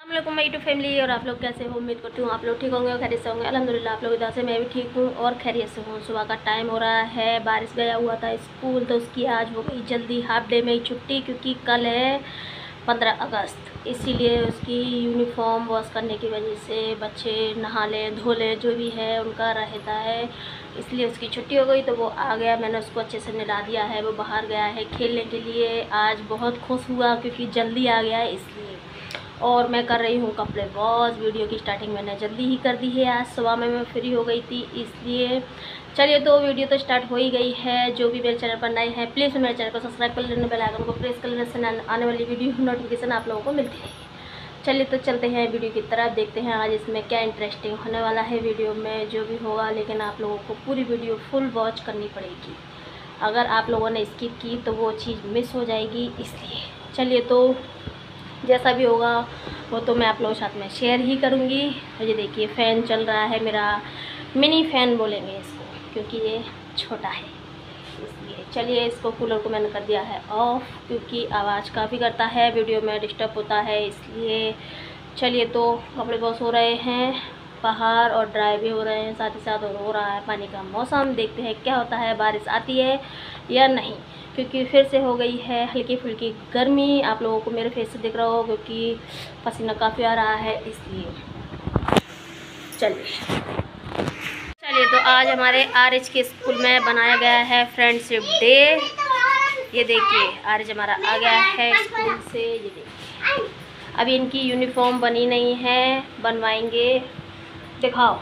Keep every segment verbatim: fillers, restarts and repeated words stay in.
अस्सलामुअलैकुम my YouTube family. और आप लोग कैसे हो? उम्मीद करती हूँ आप लोग ठीक होंगे और खैरियत से होंगे। अल्हम्दुलिल्लाह आप लोग इधर से मैं भी ठीक हूँ और खैरियत से हूँ। सुबह का टाइम हो रहा है, बारिश गया हुआ था स्कूल तो उसकी आज हो गई जल्दी हाफ डे में ही छुट्टी, क्योंकि कल है पंद्रह अगस्त। इसीलिए उसकी यूनिफॉर्म वॉश करने की वजह से बच्चे नहा लें धो लें जो भी है उनका रहता है, इसलिए उसकी छुट्टी हो गई। तो वो आ गया, मैंने उसको अच्छे से नहला दिया है, वो बाहर गया है खेलने के लिए। आज बहुत खुश हुआ क्योंकि जल्दी आ गया है इसलिए। और मैं कर रही हूँ कपड़े वॉश। वीडियो की स्टार्टिंग मैंने जल्दी ही कर दी है, आज सुबह में मैं फ्री हो गई थी इसलिए। चलिए तो वीडियो तो स्टार्ट हो ही गई है। जो भी मेरे चैनल पर नए हैं प्लीज़ मेरे चैनल को सब्सक्राइब कर लेना, बेल आइकन को प्रेस कर लेने से आने वाली वीडियो नोटिफिकेशन आप लोगों को मिलती रहेगी। चलिए तो चलते हैं वीडियो की तरफ, देखते हैं आज इसमें क्या इंटरेस्टिंग होने वाला है। वीडियो में जो भी होगा, लेकिन आप लोगों को पूरी वीडियो फुल वॉच करनी पड़ेगी। अगर आप लोगों ने स्किप की तो वो चीज़ मिस हो जाएगी, इसलिए। चलिए तो जैसा भी होगा वो तो मैं आप लोगों के साथ में शेयर ही करूँगी। और ये देखिए फ़ैन चल रहा है मेरा, मिनी फ़ैन बोलेंगे इसको क्योंकि ये छोटा है इसलिए। चलिए इसको कूलर को मैंने कर दिया है ऑफ़, क्योंकि आवाज़ काफ़ी करता है, वीडियो में डिस्टर्ब होता है इसलिए। चलिए तो कपड़े वॉश हो रहे हैं बाहर और ड्राई भी हो रहे हैं, साथ ही साथ हो रहा है पानी का मौसम। देखते हैं क्या होता है, बारिश आती है या नहीं, क्योंकि फिर से हो गई है हल्की फुल्की गर्मी। आप लोगों को मेरे फेस से दिख रहा हो क्योंकि पसीना काफ़ी आ रहा है इसलिए। चलिए चलिए तो आज हमारे आर एच के स्कूल में बनाया गया है फ्रेंडशिप डे। ये देखिए आर एच हमारा आ गया है स्कूल से। ये देखिए अभी इनकी यूनिफॉर्म बनी नहीं है, बनवाएंगे। दिखाओ,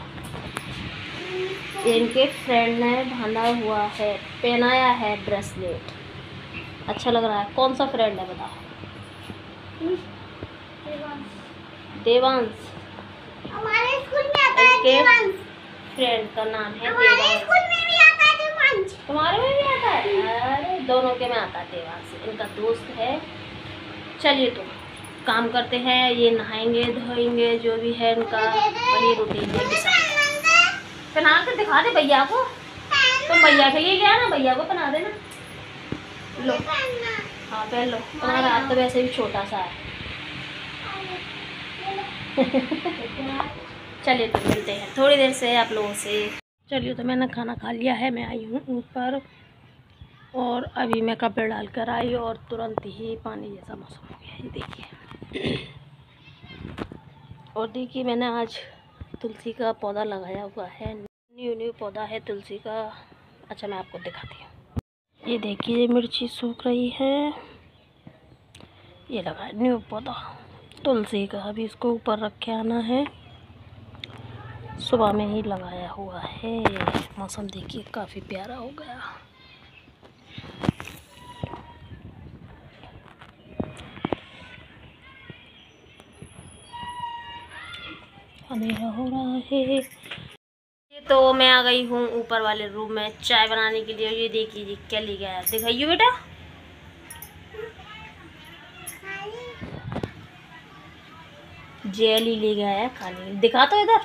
इनके फ्रेंड ने बांधा हुआ है, पहनाया है ब्रेसलेट, अच्छा लग रहा है। कौन सा फ्रेंड है बताओ? देवांश। हमारे स्कूल में आता है देवांश। फ्रेंड का नाम है देवांश। हमारे स्कूल में भी आता है देवांश। तुम्हारे में भी आता है? अरे दोनों के में आता है देवांश, इनका दोस्त है। चलिए तो काम करते हैं, ये नहाएंगे धोएंगे जो भी है इनका वही रूटीन है। पहना कर दिखा दे भैया को, तो भैया के लिए गया ना, भैया को पहना देना। लो हाँ पहन लो, तुम्हारा हाथ तो वैसे भी छोटा सा है। चलिए तो मिलते हैं थोड़ी देर से आप लोगों से। चलिए तो मैंने खाना खा लिया है, मैं आई हूँ ऊपर और अभी मैं कपड़े डाल कर आई और तुरंत ही पानी जैसा मौसम हो गया। ये देखिए और देखिए मैंने आज तुलसी का पौधा लगाया हुआ है, न्यू न्यू पौधा है तुलसी का। अच्छा मैं आपको दिखाती हूँ। ये देखिए मिर्ची सूख रही है, ये लगा न्यू पौधा तुलसी का। अभी इसको ऊपर रख के आना है, सुबह में ही लगाया हुआ है। मौसम देखिए काफ़ी प्यारा हो गया। अंधेरा हो रहा है। ये तो मैं आ गई हूँ ऊपर वाले रूम में चाय बनाने के लिए। ये देखिए जी क्या ले गया है, दिखाइए बेटा। जेली ले गया है खाने, दिखा तो इधर।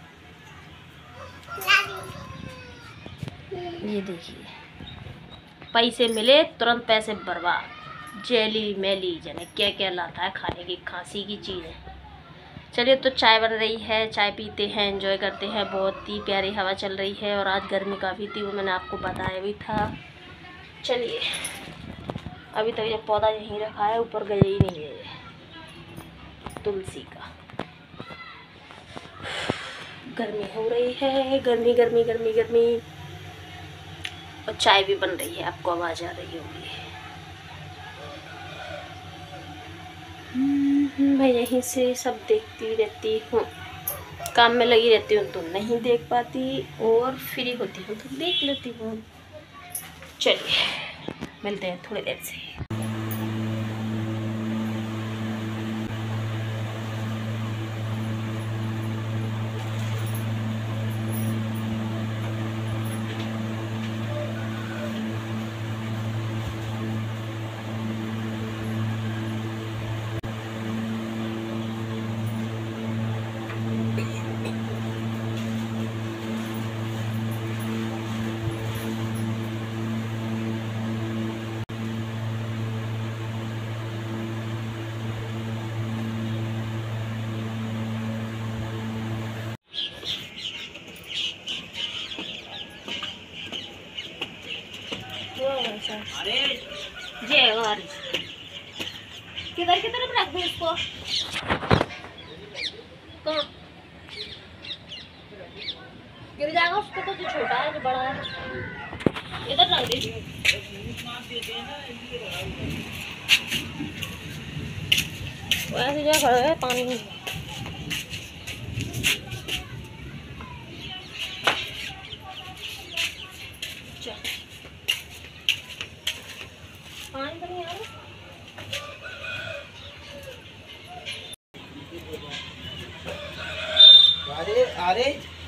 ये देखिए पैसे मिले तुरंत पैसे बर्बाद। जेली मेली जाने क्या क्या लाता है खाने की, खांसी की चीज़ है। चलिए तो चाय बन रही है, चाय पीते हैं, एंजॉय करते हैं। बहुत ही प्यारी हवा चल रही है और आज गर्मी काफ़ी थी, वो मैंने आपको बताया भी था। चलिए अभी तक ये पौधा यहीं रखा है, ऊपर गया ही नहीं है तुलसी का। गर्मी हो रही है, गर्मी गर्मी गर्मी गर्मी। और चाय भी बन रही है, आपको आवाज़ आ रही होगी। मैं यहीं से सब देखती रहती हूँ, काम में लगी रहती हूँ तो नहीं देख पाती, और फ्री होती हूँ तो देख लेती हूँ। चलिए मिलते हैं थोड़ी देर से। इसको। कहाँ गिर जाएगा उसको, तो जो छोटा है जो बड़ा है इधर रख दीजिए। ऐसे जगह खड़ा है पानी में। पानी तो नहीं आ रहा। अरे अरे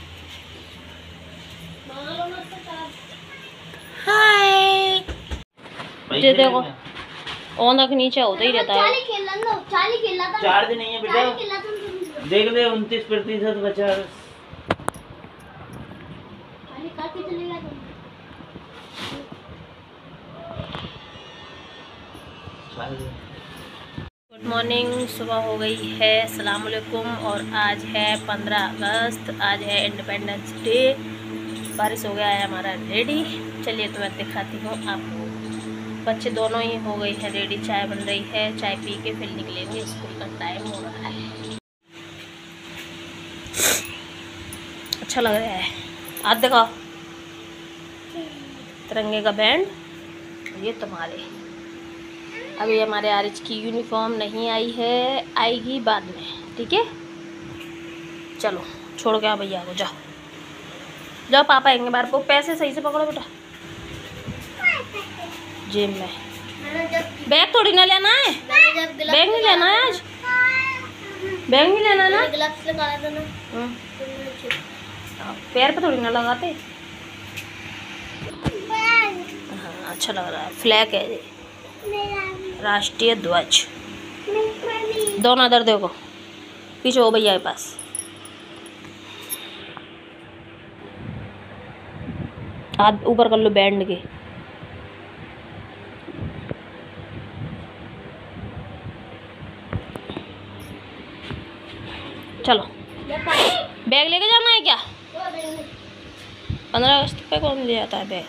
हाय, ये देखो ऑन तक नीचे होता ही रहता है। चार्ज नहीं है बेटा, देख ले उनतीस प्रतिशत बचा। गुड मॉर्निंग, सुबह हो गई है, अस्सलाम वालेकुम। और आज है पंद्रह अगस्त, आज है इंडिपेंडेंस डे। बारिश हो गया है हमारा रेडी। चलिए तो मैं दिखाती हूँ आपको। बच्चे दोनों ही हो गई है रेडी, चाय बन रही है, चाय पी के फिर निकलेंगे, स्कूल का टाइम हो रहा है। अच्छा लग रहा है। आज दिखाओ तिरंगे का बैंड, ये तुम्हारे। अभी हमारे आरिज की यूनिफॉर्म नहीं आई है, आएगी बाद में, ठीक है। चलो छोड़ के आओ भैया को, जाओ जाओ, पापा आएंगे बाहर को। पैसे सही से पकड़ो बेटा, जेब में। बैग थोड़ी ना लेना है, बैग नहीं लेना है आज, बैग नहीं लेना ना। ग्लव्स लगा दो ना, पैर पे थोड़ी ना लगाते। हाँ अच्छा लग रहा है, फ्लैग है ये, राष्ट्रीय ध्वज। दोनों इधर देखो, पीछे हो भैया के पास। हाथ ऊपर कर लो बैंड के। चलो बैग लेके जाना है क्या? पंद्रह अगस्त पे कौन ले जाता है बैग?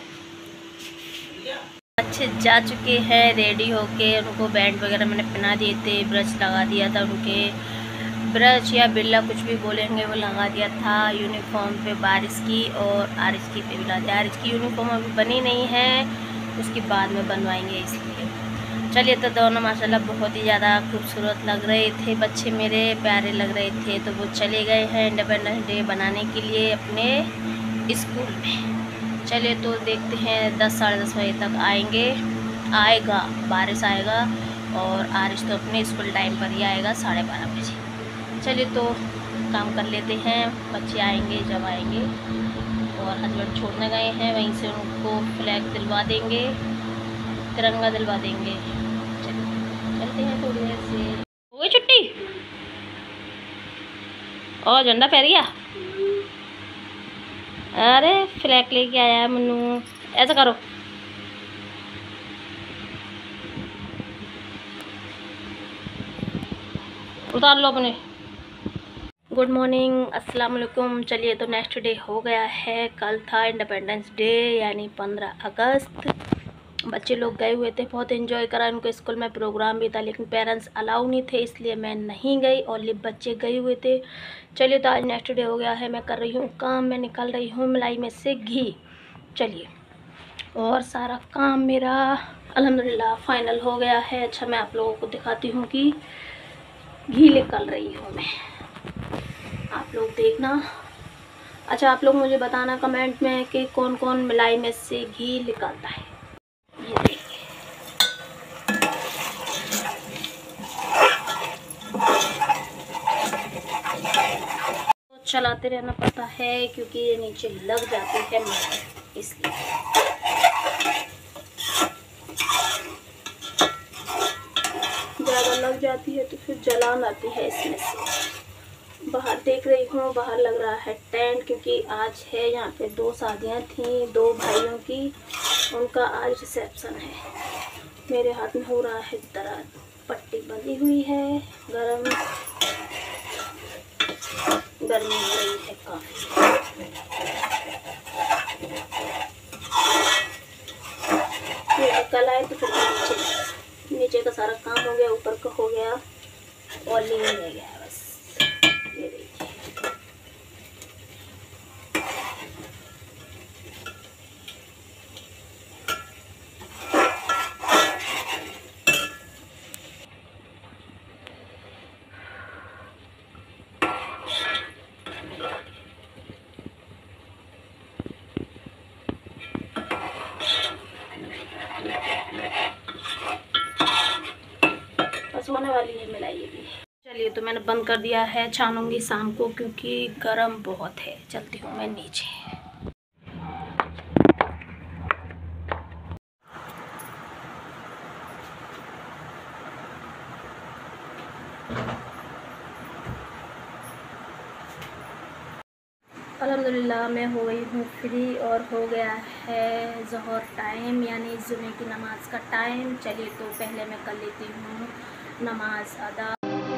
बच्चे जा चुके हैं रेडी होके, उनको बैंड वगैरह मैंने पहना दिए थे, ब्रश लगा दिया था उनके, ब्रश या बिल्ला कुछ भी बोलेंगे वो लगा दिया था यूनिफॉर्म पे बारिश की। और आरिज की पे भी लगा दिया। आरिज की यूनिफॉर्म अभी बनी नहीं है, उसके बाद में बनवाएंगे इसलिए। चलिए तो दोनों माशाल्लाह बहुत ही ज़्यादा खूबसूरत लग रहे थे, बच्चे मेरे प्यारे लग रहे थे। तो वो चले गए हैं इंडिपेंडेंस डे बनाने के लिए अपने स्कूल में। चलिए तो देखते हैं, दस साढ़े दस बजे तक आएंगे, आएगा बारिश आएगा। और आरिश तो अपने स्कूल टाइम पर ही आएगा, साढ़े बारह बजे। चलिए तो काम कर लेते हैं, बच्चे आएंगे जब आएंगे। और हस्बैंड छोड़ने गए हैं, वहीं से उनको फ्लैग दिलवा देंगे, तिरंगा दिलवा देंगे। चलिए चलते हैं थोड़ी देर से। हो गई छुट्टी और झंडा फहर गया। अरे फ्लैग लेके आया है मन्नू, ऐसा करो। उतार लो अपने। गुड मॉर्निंग, अस्सलाम वालेकुम। चलिए तो नेक्स्ट डे हो गया है, कल था इंडिपेंडेंस डे यानी पंद्रह अगस्त। बच्चे लोग गए हुए थे, बहुत एंजॉय करा, उनके स्कूल में प्रोग्राम भी था, लेकिन पेरेंट्स अलाउ नहीं थे इसलिए मैं नहीं गई, और ये बच्चे गए हुए थे। चलिए तो आज नेक्स्ट डे हो गया है, मैं कर रही हूँ काम, मैं निकाल रही हूँ मलाई में से घी। चलिए, और सारा काम मेरा अल्हम्दुलिल्लाह फाइनल हो गया है। अच्छा मैं आप लोगों को दिखाती हूँ कि घी निकाल रही हूँ मैं, आप लोग देखना। अच्छा आप लोग मुझे बताना कमेंट में कि कौन कौन मलाई में से घी निकालता है। ये देखिए, तो चलाते रहना पड़ता है क्योंकि ये नीचे लग जाती है मलाई, इसलिए। ज़्यादा लग जाती है तो फिर जलान आती है इसमें से। बाहर देख रही हूँ, बाहर लग रहा है टेंट, क्योंकि आज है यहाँ पे दो शादियाँ थी दो भाइयों की, उनका आज रिसेप्शन है। मेरे हाथ में हो रहा है दर्द, पट्टी बंधी हुई है, गरम गर्मी हो रही है काफ़ी। ये कल आए तो फिर नीचे नीचे का सारा काम हो गया, ऊपर का हो गया। ऑयलिंग रह गया है बस, ये देखिए। बस होने वाली है मिलाई ये भी। चलिए तो मैंने बंद कर दिया है, छानूंगी शाम को क्योंकि गर्म बहुत है। चलती हूँ मैं नीचे। अल्हम्दुलिल्लाह मैं हो गई हूँ फ्री और हो गया है ज़ोहर टाइम यानी जुमे की नमाज़ का टाइम। चलिए तो पहले मैं कर लेती हूँ नमाज अदा।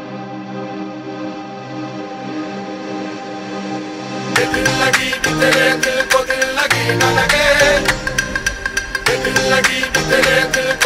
दिल लगी कि तेरे दिल को दिल लगी न लगे, दिल लगी कि तेरे दिल